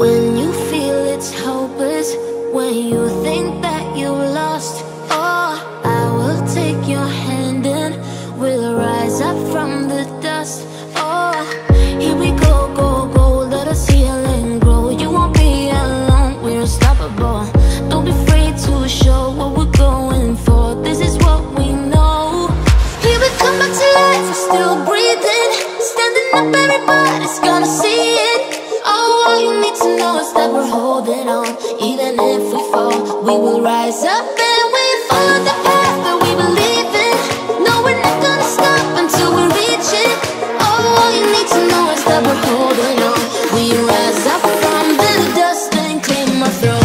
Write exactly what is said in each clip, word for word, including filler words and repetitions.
When you feel it's hopeless, when you think that you lost, oh, I will take your hand and we'll rise up from the dust. Oh, here we go, go, go, let us heal and grow. You won't be alone, we're unstoppable. Don't be afraid to show what we're going for. This is what we know. Here we come back to life, we're still breathing. Standing up, everybody's gonna see it. Oh, all you need to know is that we're holding on. Even if we fall, we will rise up and we follow the path that we believe in. No, we're not gonna stop until we reach it. Oh, all you need to know is that we're holding on. We rise up from the dust and claim our throne.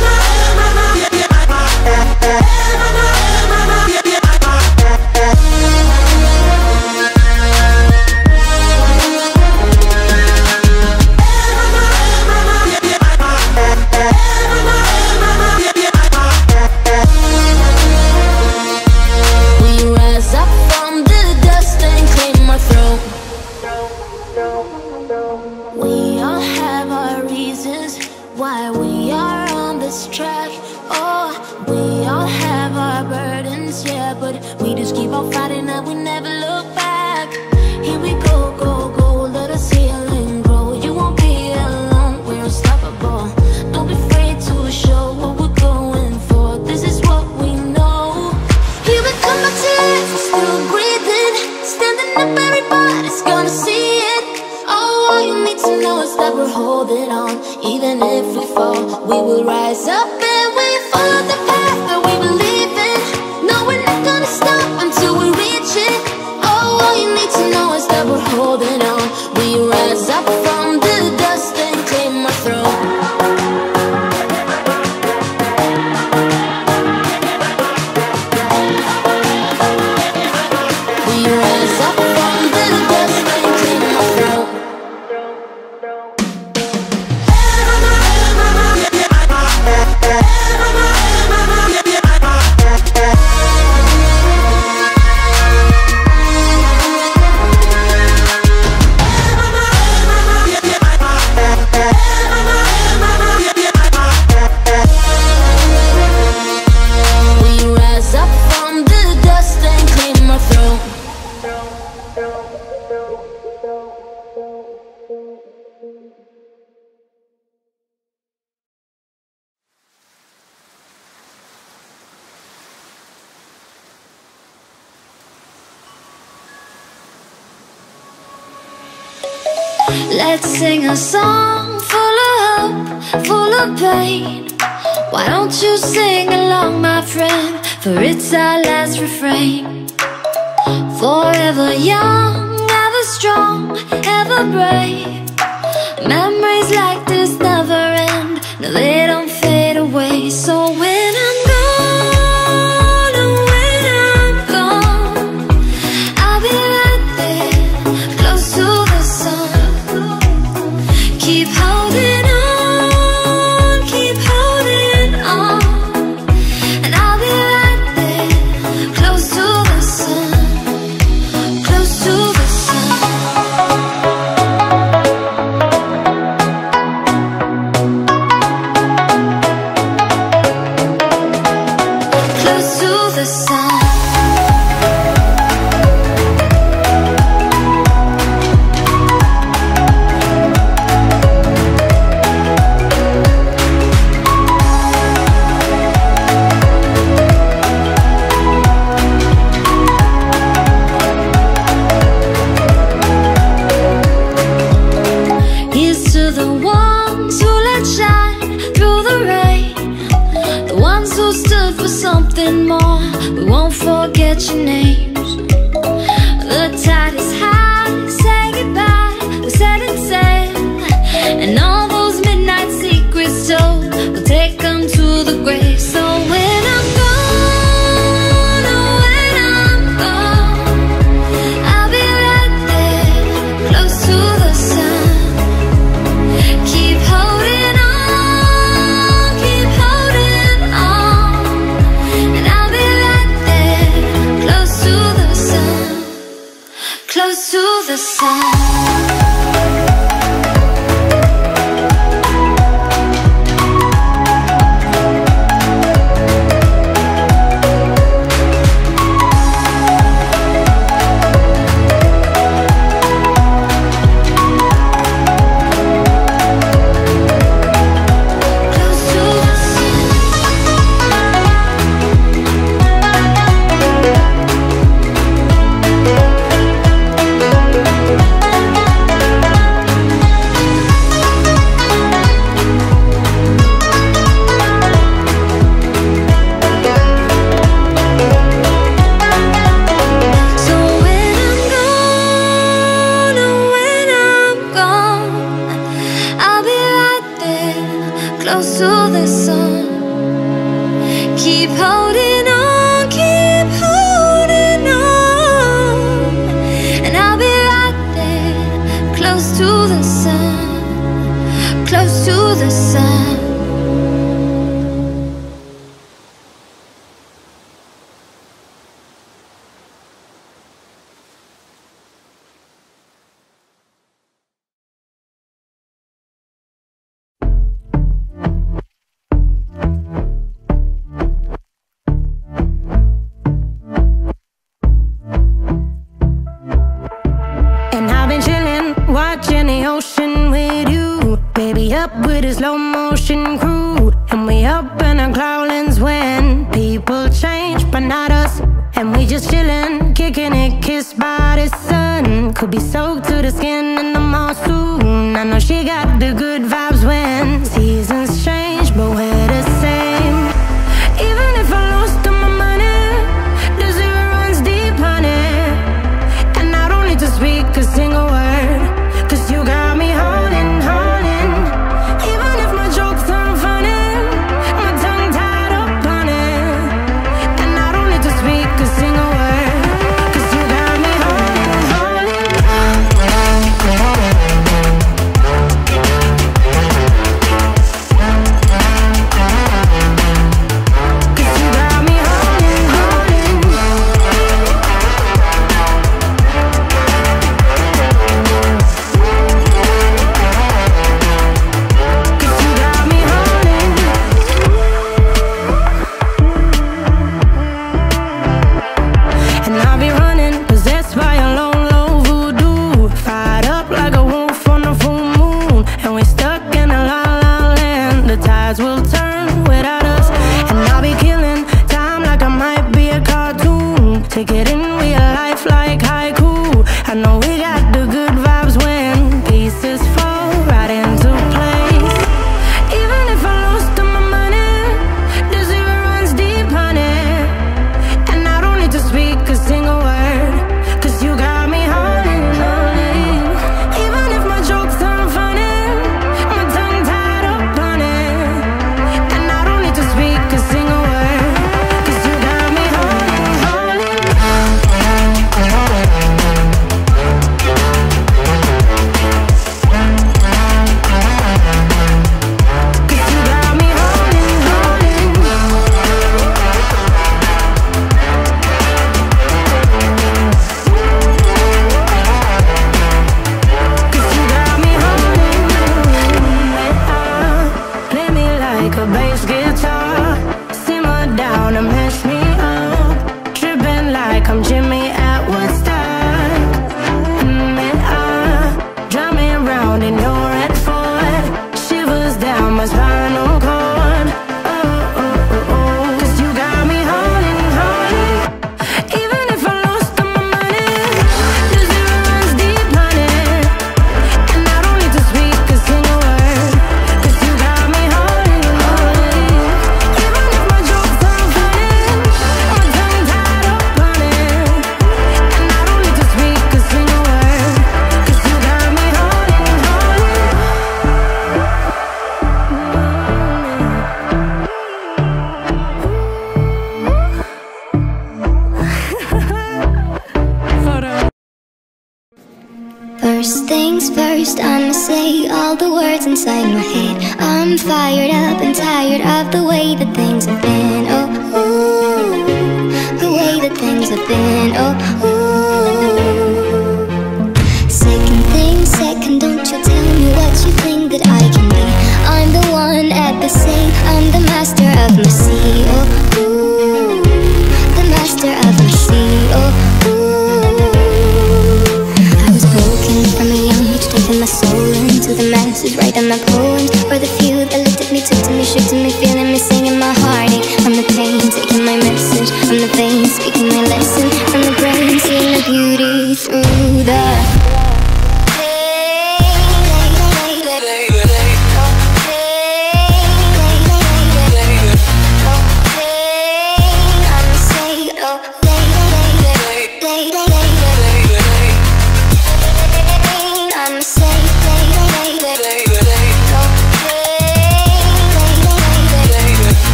We all have our reasons why we are on this track. Oh, we all have our burdens, yeah, but we just keep on fighting and we never look back. Here we go, go, go, let us heal and grow. You won't be alone, we're unstoppable. Don't be afraid to show what we're going for. This is what we know. Here we come back to life, we're still breathing. Standing up, everybody's gonna see it. Oh, all you need to know is that we're holding on. Even if we fall, we will rise up and we follow the path that we believe in. No, we're not gonna stop until we reach it. Oh, all you need to know is that we're holding on. We rise up from the dust and claim our throne. We rise up from the dust and claim our throne. Let's sing a song full of hope, full of pain. Why don't you sing along, my friend? For it's our last refrain. Forever young, ever strong, ever brave. Memories like this never end. No, they don't fade away. So when I'm gone, oh, when I'm gone, I'll be right there, close to the sun. Keep holding on, keep holding on, and I'll be right there, close to the sun, close to the sun. Close to the sun. Something more, we won't forget your names. The tide is high, say goodbye, we're setting sail. And all those midnight secrets told, we'll take them to the grave. So when I'm gone, oh, when I'm gone, I'll be right there, close to the sun. Keep holding on, keep holding on, and I'll be right there, close to the sun, close to the sun. Baby up with a slow motion crew, and we up in our growlings when people change, but not us. And we just chillin', kicking it, kissed by the sun. Could be soaked to the skin in the mall soon. I know she got the good vibes when seasons change, but we're the same. Even if I lost all my money, the zero runs deep, honey. And I don't need to speak a single word, cause you got me holding, holding. Even if my jokes aren't funny, my tongue tied up on it. And I don't need to speak a single word, cause you got me holding, holding. Cause you got me holding, holding. Cause you got me holding. And I'll be running, possessed by a low, low voodoo. Fired up like a wolf on a full moon. And we're stuck in a la la land. The tides will turn without us. And I'll be killing time like I might be a cartoon. Take it in real life like haiku. I know we got the good vibes when pieces fall right into place. Even if I lost all my money, the zero runs deep, honey. And I don't need to speak a single word, cause you got me holding, holding. Even if my jokes aren't funny, my tongue tied up on it. And I don't need to speak a single word, cause you got me holding, holding. Cause you got me holding, holding. Cause you got me holding. Play me like a bass guitar, simmer down and mash me up. Tripping like I'm Jimmy at Woodstock. Mm, ah, drumming round in your red Ford, shivers down my spinal cord. Oh, oh, oh, oh. Cause you got me holding, holding. Even if I lost all my money, the zero runs deep, honey. And I don't need to speak a single word, cause you got me holding, holding. Even if my jokes aren't funny, my tongue tied up on it. And I don't need to speak a single word, cause you got me holding, holding. Hold on. First things first, I'ma say all the words inside my head. I'm fired up and tired of the way that things have been. Oh, ooh, the way that things have been. Oh, ooh. Second thing second, don't you tell me what you think that I can be. I'm the one at the sea, I'm the master of my sea. Oh, ooh, the master of my sea. Oh, ooh. I was broken from a young age, taking my soul into the masses, writing my poems for the few that looked at me, took to me, shook to me, feeling me, singing my heartache from the pain, taking my message from the veins, speaking my lesson from the brain, seeing the beauty through the